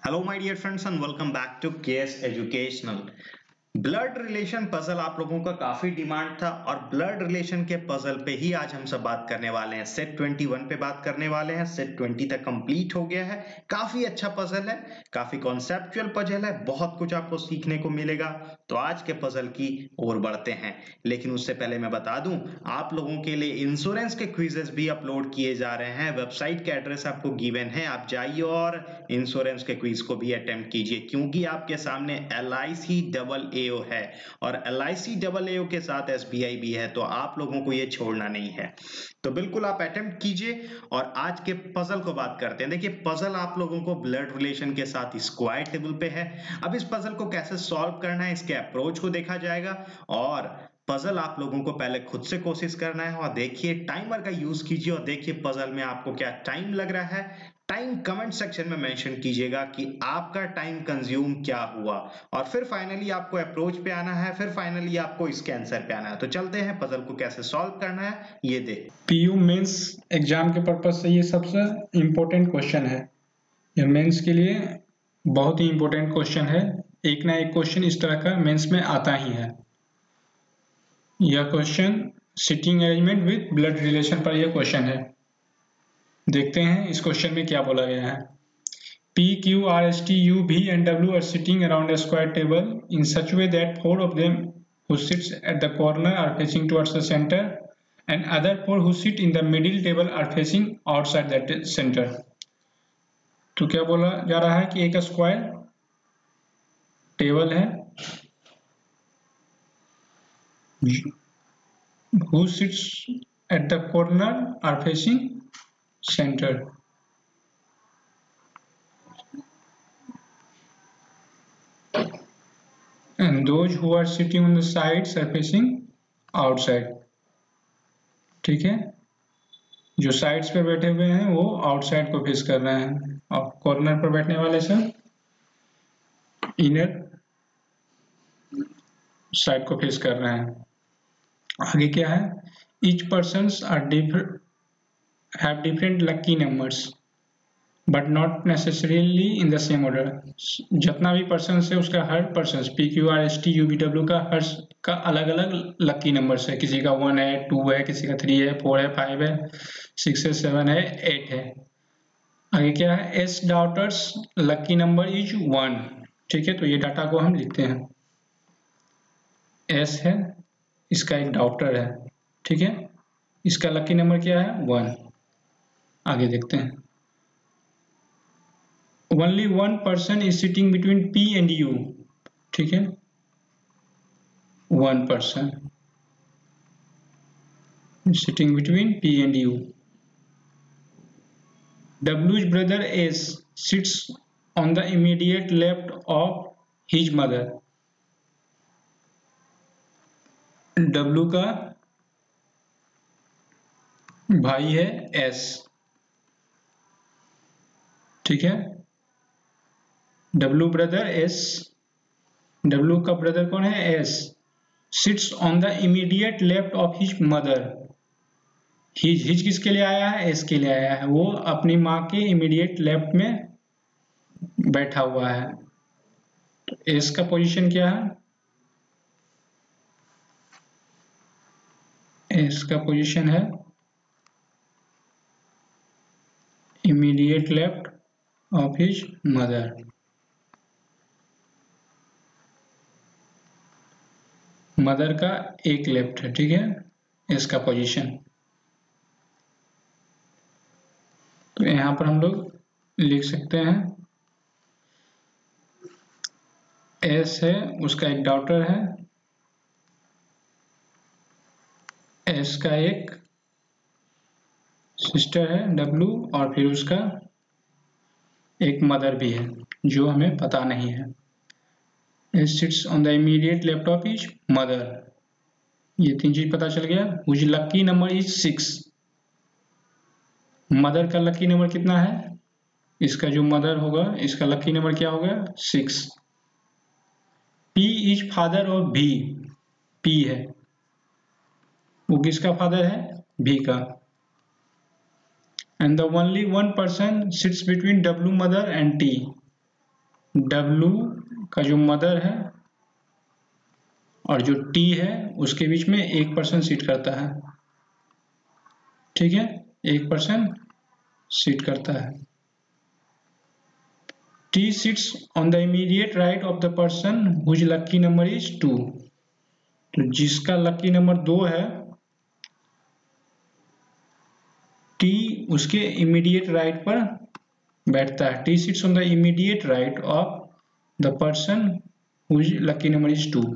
Hello my dear friends and welcome back to KS educational. Blood relation puzzle आप लोगों का काफी demand था और ब्लड रिलेशन के पजल पे ही आज हम सब बात करने वाले हैं। सेट 21 पे बात करने वाले हैं। सेट 20 तक कंप्लीट हो गया है। काफी अच्छा पजल है, काफी कॉन्सेप्चुअल पजल है, बहुत कुछ आपको सीखने को मिलेगा। तो आज के पजल की ओर बढ़ते हैं, लेकिन उससे पहले मैं बता दूं आप लोगों के लिए इंश्योरेंस के क्विजेस भी अपलोड किए जा रहे हैं। वेबसाइट के एड्रेस आपको गिवन है, आप जाइए और इंश्योरेंस के क्विज को भी अटेम्प्ट कीजिए, क्योंकि आपके सामने LIC डबल AO है और LIC डबल AO के साथ SBI भी है, तो आप लोगों को ये छोड़ना नहीं है। तो बिल्कुल आप अटेम्प्ट कीजिए और आज के पजल को बात करते हैं। देखिए, पजल आप लोगों को ब्लड रिलेशन के साथ स्क्वायर टेबल पे है। अब इस पजल को कैसे सॉल्व करना है, इसके अप्रोच को देखा जाएगा और पजल आप लोगों को पहले खुद से कोशिश करना है। और देखिए, टाइमर का यूज कीजिए और देखिए पजल में आपको क्या टाइम लग रहा है। टाइम कमेंट सेक्शन में मेंशन कीजिएगा कि आपका टाइम कंज्यूम क्या हुआ और फिर फाइनली आपको अप्रोच पे आना है, फिर फाइनली आपको इसके आंसर पे आना है। तो चलते हैं पजल को कैसे सॉल्व करना है ये देख। पीयू मेंस एग्जाम के पर्पज से ये सबसे इम्पोर्टेंट क्वेश्चन है। यह मेंस के लिए बहुत ही इम्पोर्टेंट क्वेश्चन है। एक ना एक क्वेश्चन इस तरह का मेंस में आता ही है। यह question sitting arrangement with blood relation पर यह क्वेश्चन है। देखते हैं इस क्वेश्चन में क्या बोला गया है। P, Q, R, S, T, U, V and W are sitting around a square table in such a way that 4 of them who sits at the corner are facing towards the center and other 4 who sit in the middle table are facing outside that center. तो क्या बोला जा रहा है कि एक square table है, who sits at the corner are facing center. And those who are sitting on the sides are facing outside. ठीक है, जो साइड्स पे बैठे हुए हैं वो आउटसाइड को फेस कर रहे हैं और कॉर्नर पर बैठने वाले सब इनर साइड को फेस कर रहे हैं। आगे क्या है, each persons are have different lucky numbers but not necessarily in the same order. जितना भी पर्सन है उसका हर पर्सन PQRSTUVW का अलग अलग लकी नंबर्स है। किसी का 1 है, 2 है, किसी का 3 है, 4 है, 5 है, 6 है, 7 है, 8 है। आगे क्या है, S daughter's lucky number is 1। ठीक है, तो ये डाटा को हम लिखते हैं। एस है, इसका एक डॉटर है। ठीक है, इसका लकी नंबर क्या है, 1। आगे देखते हैं। Only one person is sitting between P and U. ठीक है, one person is sitting between P and U. W's brother S sits on the immediate left of his mother. W का भाई है S। ठीक है, W ब्रदर S, W का brother कौन है, S, sits on the immediate left of his mother. His किसके लिए आया है, एस के लिए आया है। वो अपनी माँ के इमीडिएट लेफ्ट में बैठा हुआ है। तो एस का पोजीशन क्या है, एस का पोजीशन है immediate left of his mother. Mother का एक लेफ्ट है। ठीक है, एस का पोजीशन। तो यहां पर हम लोग लिख सकते हैं, एस है, उसका एक डॉटर है, एस का एक सिस्टर है डब्लू, और फिर उसका एक मदर भी है जो हमें पता नहीं है। S sits on the immediate left of his mother, ये 3 चीज पता चल गया। Whose lucky number is 6। Mother का लकी नंबर कितना है, इसका जो मदर होगा इसका लकी नंबर क्या होगा, 6। P is father of B, P है, वो किसका फादर है, भी का। And the only one person sits between W mother and T. W का जो मदर है और जो T है उसके बीच में 1% सीट करता है, ठीक है, 1% सीट करता है। T sits on the immediate right of the person whose lucky number is 2। तो जिसका लकी नंबर 2 है, T उसके इमीडिएट राइट पर बैठता है। T sits on the immediate right of the person whose lucky number is 2।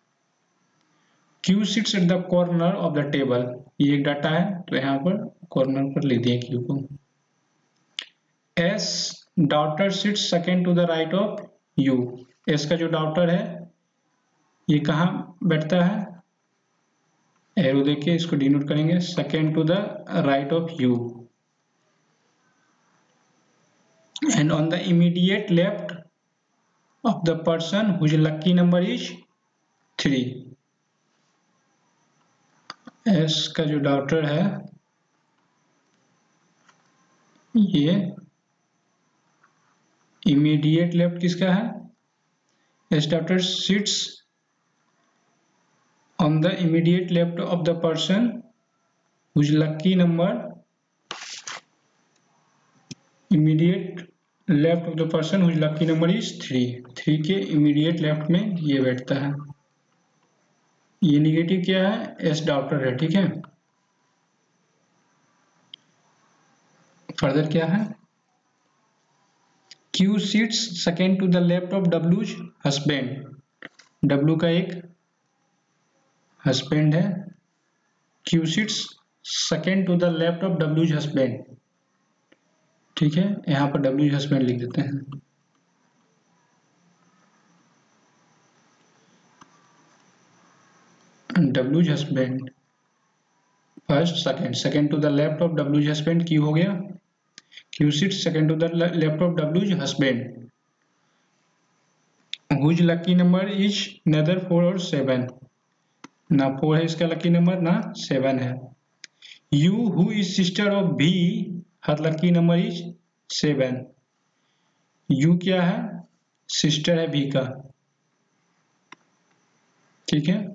Q sits at the corner of the table। ये एक data है तो यहाँ पर कॉर्नर पर लिख दिए Q को। S daughter sits second to the right of U। S का जो डॉटर है ये कहाँ बैठता है, एरो देखिए इसको डिनोट करेंगे, second to the right of U and on the immediate left of the person whose lucky number is 3। S का जो डॉटर है ये इमीडिएट लेफ्ट किसका है, S daughter sits on the immediate left of the person whose lucky number immediate left of the person whose lucky number is 3। 3 के immediate left में ये बैठता है। ये निगेटिव क्या है, एस डॉटर है, ठीक है। फर्दर क्या है, Q sits second to the left of W's husband। W का एक हस्बैंड है, Q sits second to the left of W's husband, ठीक है। यहाँ पर W's husband लिख देते हैं। W's husband first second, second to the left of W's husband Q हो गया। Q sits second to the left of W's husband whose lucky number is neither 4 or 7। ना 4 है इसका लकी नंबर, ना 7 है। U who is sister of V, her lucky number is 7। U क्या है, sister है V का, ठीक है।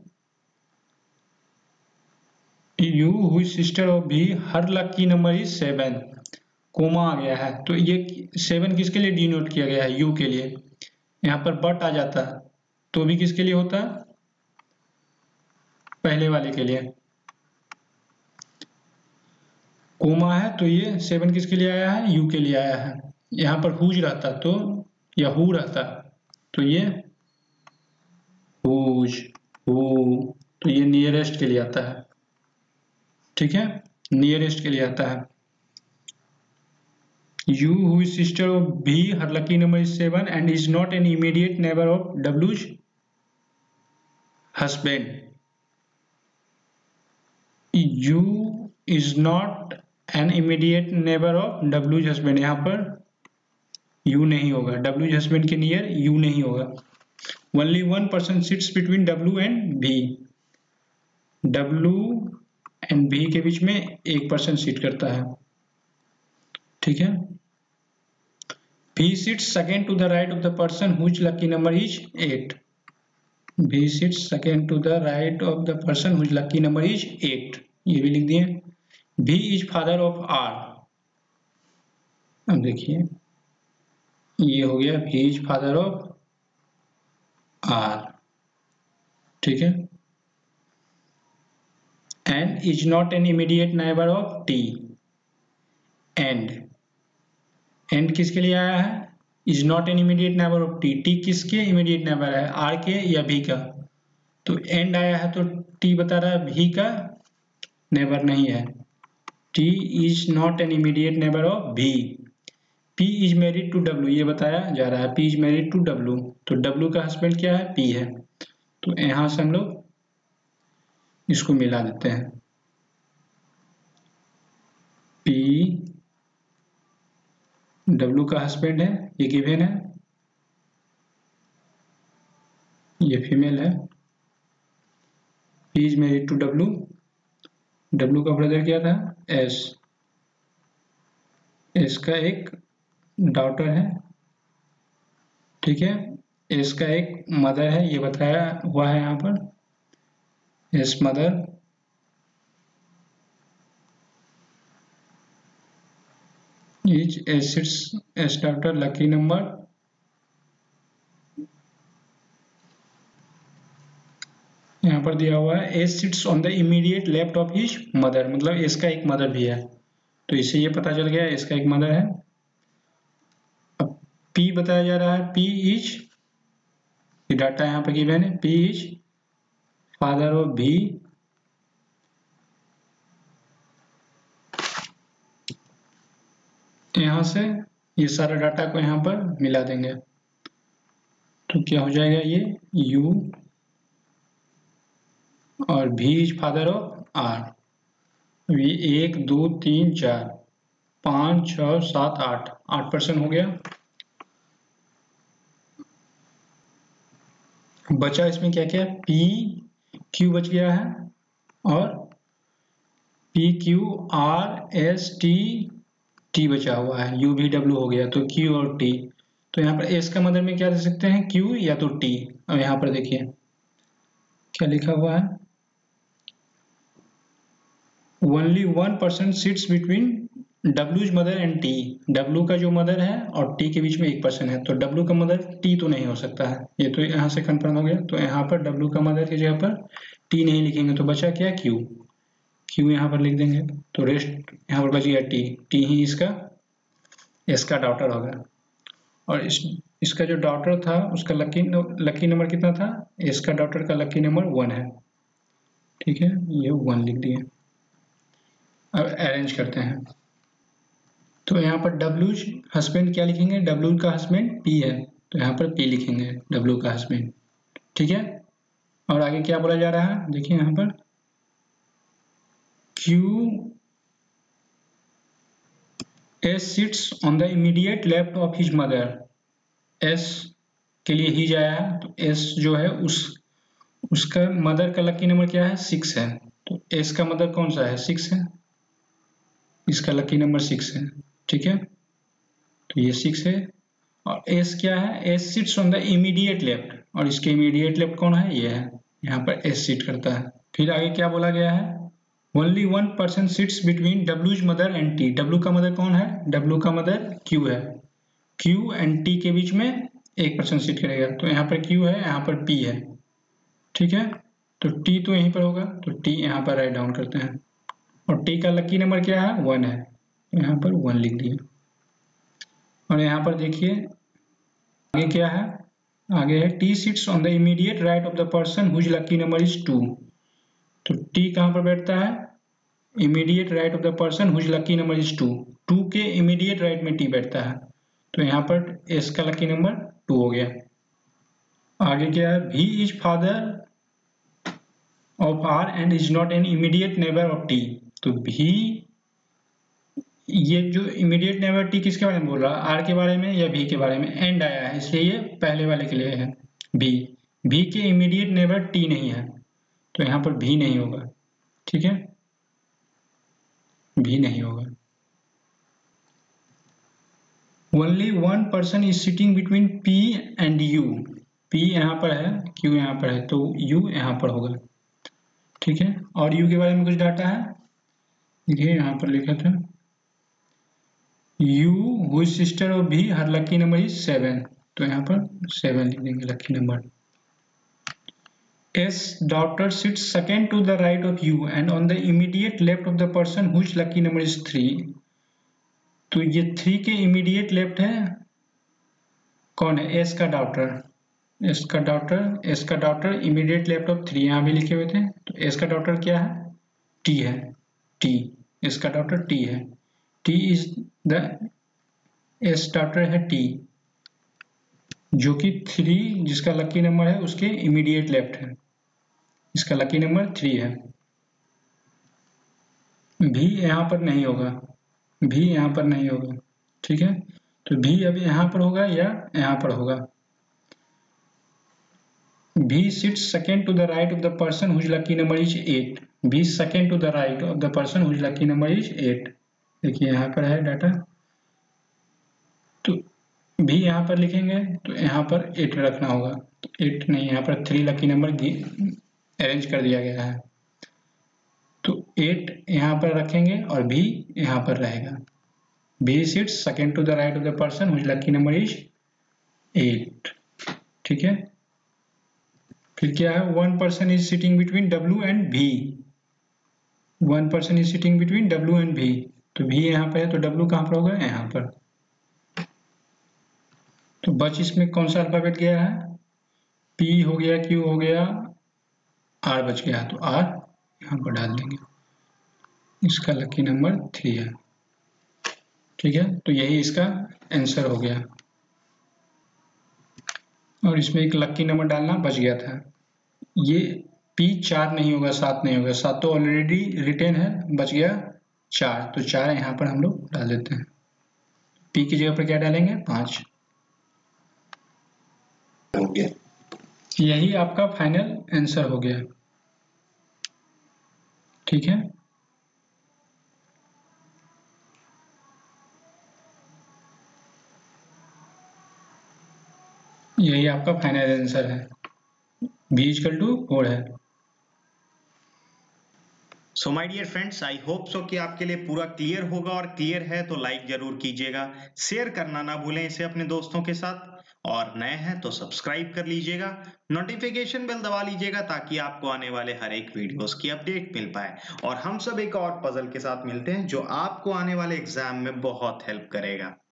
U who is sister of V, her lucky number is 7। Comma आ गया है तो ये 7 किसके लिए डिनोट किया गया है, U के लिए। यहाँ पर बट आ जाता है तो भी किसके लिए होता है, पहले वाले के लिए। कोमा है तो ये 7 किसके लिए आया है, U के लिए आया है। यहाँ पर हुज रहता तो या हु रहता तो ये हुज हु, तो ये नियरेस्ट के लिए आता है, ठीक है, नियरेस्ट के लिए आता है। U who is sister of V, her lucky number is 7 and is not an immediate neighbor of W's husband। U is not an immediate neighbor of W's husband। यहाँ पर U नहीं होगा, W's husband के near U नहीं होगा। Only 1% sits between W and V। W and V के बीच में 1% सीट करता है, ठीक है। V sits second to the right of the person whose lucky number is 8। V sits second to the right of the person whose lucky number is 8, ये भी लिख दिए। V is father of R। अब देखिए ये हो गया V is father of R, ठीक है। And is not an immediate neighbor of T। And किसके लिए आया है, is not an immediate neighbor of T. T किसके इमीडिएट नेबर है, आर के या भी का। तो एंड आया है तो टी बता रहा है भी का नेबर नहीं है। T is not an immediate neighbor of B. P is married to W, ये बताया जा रहा है, P is married to W, तो डब्ल्यू का हस्बैंड क्या है, पी है। तो यहां से हम लोग इसको मिला देते हैं, पी W का हस्बैंड है, ये गिवन है, ये फीमेल है। P is married to W, W का ब्रदर क्या था, S, S का एक डॉटर है, ठीक है, एस का एक मदर है, ये बताया हुआ है यहाँ पर, S mother, each acids S daughter lucky number, यहाँ पर दिया हुआ है S sits on the immediate left of his mother, मतलब एस का एक मदर भी है, तो इससे ये पता चल गया एस का एक मदर है। अब पी बताया जा रहा है, पी इज, ये डाटा यहाँ पर गिवन है, पी इज फादर ऑफ भी, यहाँ से ये सारा डाटा को यहाँ पर मिला देंगे तो क्या हो जाएगा, ये यू और भी इज फादर ऑफ आर, ये 1 2 3 4 5 6 7 8% हो गया। बचा इसमें क्या क्या, पी क्यू बच गया है और P Q R S T T बचा हुआ है, यू भी डब्ल्यू हो गया, तो क्यू और टी, तो यहाँ पर एस का मदर में क्या दे सकते हैं, क्यू या तो टी। अब यहाँ पर देखिए क्या लिखा हुआ है, ओनली 1% सिट्स बिटवीन डब्ल्यूज मदर एंड टी, डब्ल्यू का जो मदर है और टी के बीच में 1% है, तो डब्ल्यू का मदर टी तो नहीं हो सकता है, ये तो यहाँ से कंफर्म हो गया, तो यहाँ पर डब्ल्यू का मदर की जगह पर टी नहीं लिखेंगे, तो बचा क्या, क्यू, क्यू यहाँ पर लिख देंगे, तो रेस्ट यहाँ पर बच गया टी, टी ही इसका डॉटर होगा। और इसका जो डॉटर था उसका लकी नंबर कितना था, इसका डॉटर का लकी नंबर 1 है, ठीक है, ये 1 लिख दिए। अब अरेंज करते हैं, तो यहाँ पर डब्ल्यू हस्बैंड क्या लिखेंगे, डब्ल्यू का हस्बैंड पी है, तो यहाँ पर पी लिखेंगे डब्ल्यू का हस्बैंड, ठीक है। और आगे क्या बोला जा रहा है, देखिए यहाँ पर Q S sits on the immediate left of his mother, S के लिए ही आया है, तो एस जो है उसका मदर का लकी नंबर क्या है, 6 है, तो एस का मदर कौन सा है, 6 है, इसका लकी नंबर 6 है, ठीक है, तो ये 6 है। और एस क्या है, S sits on the immediate left, और इसके इमीडिएट लेफ्ट कौन है, ये है, यहाँ पर एस सिट करता है। फिर आगे क्या बोला गया है, ओनली 1% सिट्स बिटवीन डब्ल्यूज मदर एंड टी, डब्ल्यू का मदर कौन है, डब्ल्यू का मदर क्यू है, क्यू एंड टी के बीच में 1% सिट करेगा, तो यहाँ पर क्यू है, यहाँ पर पी है, ठीक है, तो टी तो यहीं पर होगा, तो टी यहाँ पर राइट डाउन करते हैं, और टी का लकी नंबर क्या है, 1 है, यहाँ पर 1 लिख दिए। और यहाँ पर देखिए आगे क्या है, आगे है T sits on the immediate right of the person whose lucky number is 2, तो टी कहाँ पर बैठता है, immediate right of the person whose lucky number is 2, 2 के इमीडिएट राइट में टी बैठता है, तो यहाँ पर एस का लकी नंबर 2 हो गया। आगे क्या है, B is father of R and is not an immediate neighbor of T, तो भी, ये जो इमीडिएट नेबर टी किसके बारे में बोल रहा है, आर के बारे में या भी के बारे में, एंड आया है इसलिए ये पहले वाले के लिए है, भी के इमीडिएट नेबर टी नहीं है, तो यहाँ पर भी नहीं होगा, ठीक है, भी नहीं होगा। Only 1% is sitting between P and U, P यहाँ पर है, क्यू यहाँ पर है, तो यू यहाँ पर होगा, ठीक है। और यू के बारे में कुछ डाटा है, देखिए यहाँ पर लिखा था यू हुई सिस्टर ऑफ भी, हर लकी नंबर इज 7, तो यहाँ पर 7 लिख देंगे lucky number. S daughter sits second to the right of U and on the immediate left of the person whose lucky number is 3, तो ये 3 के इमीडिएट लेफ्ट है, कौन है, एस का डॉटर, एस का डॉटर इमीडिएट लेफ्ट ऑफ 3 यहाँ भी लिखे हुए थे, तो एस का डॉटर क्या है, टी है, टी, एस का डॉटर टी है, T is the, S daughter है टी, जो कि 3 जिसका लकी नंबर है उसके इमीडिएट लेफ्ट है, इसका लकी नंबर 3 है। भी यहाँ पर नहीं होगा, भी यहाँ पर नहीं होगा, ठीक है, तो भी अभी यहाँ पर होगा या यहाँ पर होगा। B sits second to the right of the person whose lucky number is 8, B second to the right of the person whose lucky number is 8, देखिए यहाँ पर है डाटा, तो भी यहाँ पर लिखेंगे तो यहाँ पर 8 रखना होगा, तो 8 नहीं, यहाँ पर 3 लकी नंबर अरेंज कर दिया गया है, तो 8 यहाँ पर रखेंगे और भी यहाँ पर रहेगा। B sits second to the right of the person whose lucky number is 8, ठीक है। फिर क्या है, one person is sitting between W and V, one person is sitting between W and V, तो V यहाँ पर है तो W कहाँ पर होगा, यहाँ पर। तो बच इसमें कौन सा अल्फाबेट गया है, P हो गया, Q हो गया, R बच गया, तो R यहाँ पर डाल देंगे। इसका लकी नंबर 3 है, ठीक है। तो यही इसका आंसर हो गया, और इसमें एक लकी नंबर डालना बच गया था। ये P 4 नहीं होगा, 7 नहीं होगा, 7 तो ऑलरेडी रिटेन है, बच गया 4, तो 4 यहाँ पर हम लोग डाल देते हैं। P की जगह पर क्या डालेंगे, 5 हो गया। यही आपका फाइनल आंसर हो गया, ठीक है। यही आपका फाइनल आंसर है, B = 4 है। So my dear friends, I hope so कि आपके लिए पूरा क्लियर होगा, और क्लियर है तो लाइक जरूर कीजिएगा, शेयर करना ना भूलें इसे अपने दोस्तों के साथ, और नए हैं तो सब्सक्राइब कर लीजिएगा, नोटिफिकेशन बेल दबा लीजिएगा ताकि आपको आने वाले हर एक वीडियोस की अपडेट मिल पाए। और हम सब एक और पजल के साथ मिलते हैं जो आपको आने वाले एग्जाम में बहुत हेल्प करेगा।